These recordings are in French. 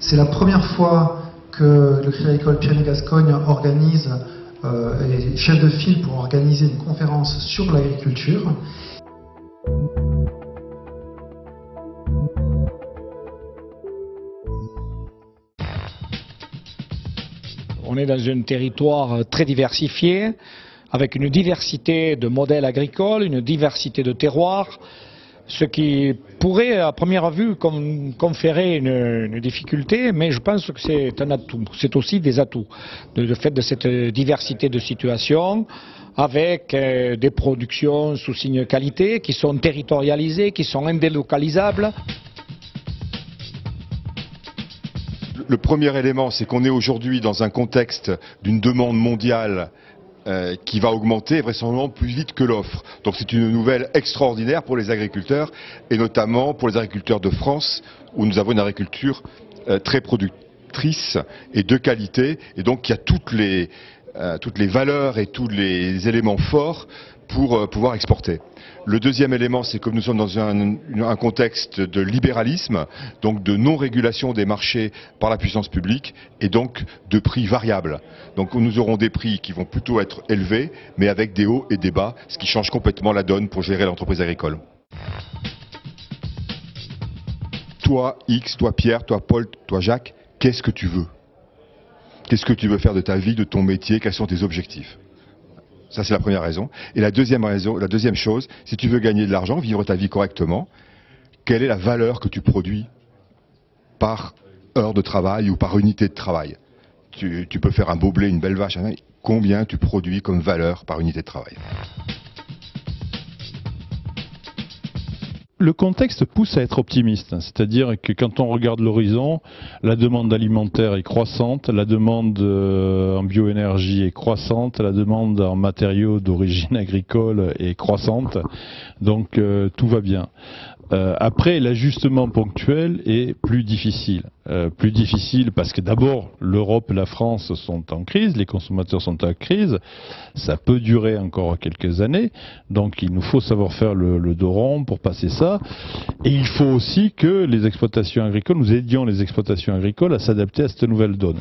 C'est la première fois que le Crédit Agricole Pyrénées-Gascogne organise, est chef de file pour organiser une conférence sur l'agriculture. On est dans un territoire très diversifié, avec une diversité de modèles agricoles, une diversité de terroirs, ce qui pourrait à première vue conférer une difficulté, mais je pense que c'est un atout, c'est aussi des atouts, le fait de cette diversité de situations, avec des productions sous signe qualité, qui sont territorialisées, qui sont indélocalisables. Le premier élément, c'est qu'on est aujourd'hui dans un contexte d'une demande mondiale qui va augmenter vraisemblablement plus vite que l'offre. Donc c'est une nouvelle extraordinaire pour les agriculteurs, et notamment pour les agriculteurs de France, où nous avons une agriculture très productrice et de qualité, et donc qui a toutes les valeurs et tous les éléments forts pour pouvoir exporter. Le deuxième élément, c'est que nous sommes dans un contexte de libéralisme, donc de non-régulation des marchés par la puissance publique, et donc de prix variables. Donc nous aurons des prix qui vont plutôt être élevés, mais avec des hauts et des bas, ce qui change complètement la donne pour gérer l'entreprise agricole. Toi X, toi Pierre, toi Paul, toi Jacques, qu'est-ce que tu veux? Qu'est-ce que tu veux faire de ta vie, de ton métier? Quels sont tes objectifs? Ça, c'est la première raison. Et la deuxième chose, si tu veux gagner de l'argent, vivre ta vie correctement, quelle est la valeur que tu produis par heure de travail ou par unité de travail? Tu peux faire un beau blé, une belle vache, combien tu produis comme valeur par unité de travail? Le contexte pousse à être optimiste, c'est-à-dire que quand on regarde l'horizon, la demande alimentaire est croissante, la demande en bioénergie est croissante, la demande en matériaux d'origine agricole est croissante, donc tout va bien. Après, l'ajustement ponctuel est plus difficile. Plus difficile parce que d'abord, l'Europe et la France sont en crise, les consommateurs sont en crise, ça peut durer encore quelques années, donc il nous faut savoir faire le dos rond pour passer ça, et il faut aussi que les exploitations agricoles, nous aidions les exploitations agricoles à s'adapter à cette nouvelle donne.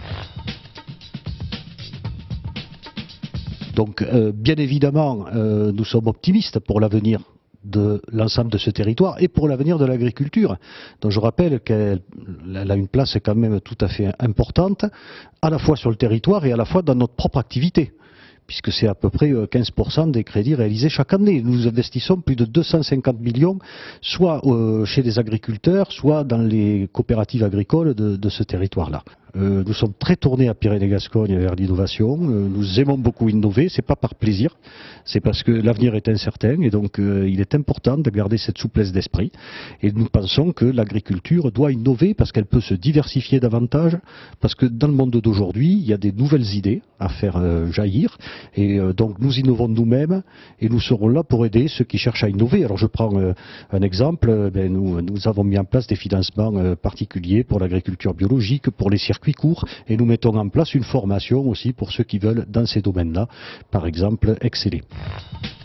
Donc bien évidemment, nous sommes optimistes pour l'avenir de l'ensemble de ce territoire et pour l'avenir de l'agriculture. Donc je rappelle qu'elle a une place quand même tout à fait importante, à la fois sur le territoire et à la fois dans notre propre activité, puisque c'est à peu près 15% des crédits réalisés chaque année. Nous investissons plus de 250 millions, soit chez les agriculteurs, soit dans les coopératives agricoles de ce territoire-là. Nous sommes très tournés à Pyrénées-Gascogne vers l'innovation. Nous aimons beaucoup innover, c'est pas par plaisir, c'est parce que l'avenir est incertain et donc il est important de garder cette souplesse d'esprit. Et nous pensons que l'agriculture doit innover parce qu'elle peut se diversifier davantage, parce que dans le monde d'aujourd'hui, il y a des nouvelles idées à faire jaillir. Et donc nous innovons nous-mêmes et nous serons là pour aider ceux qui cherchent à innover. Alors je prends un exemple, nous avons mis en place des financements particuliers pour l'agriculture biologique, pour les circuits courts, et nous mettons en place une formation aussi pour ceux qui veulent dans ces domaines-là, par exemple, exceller.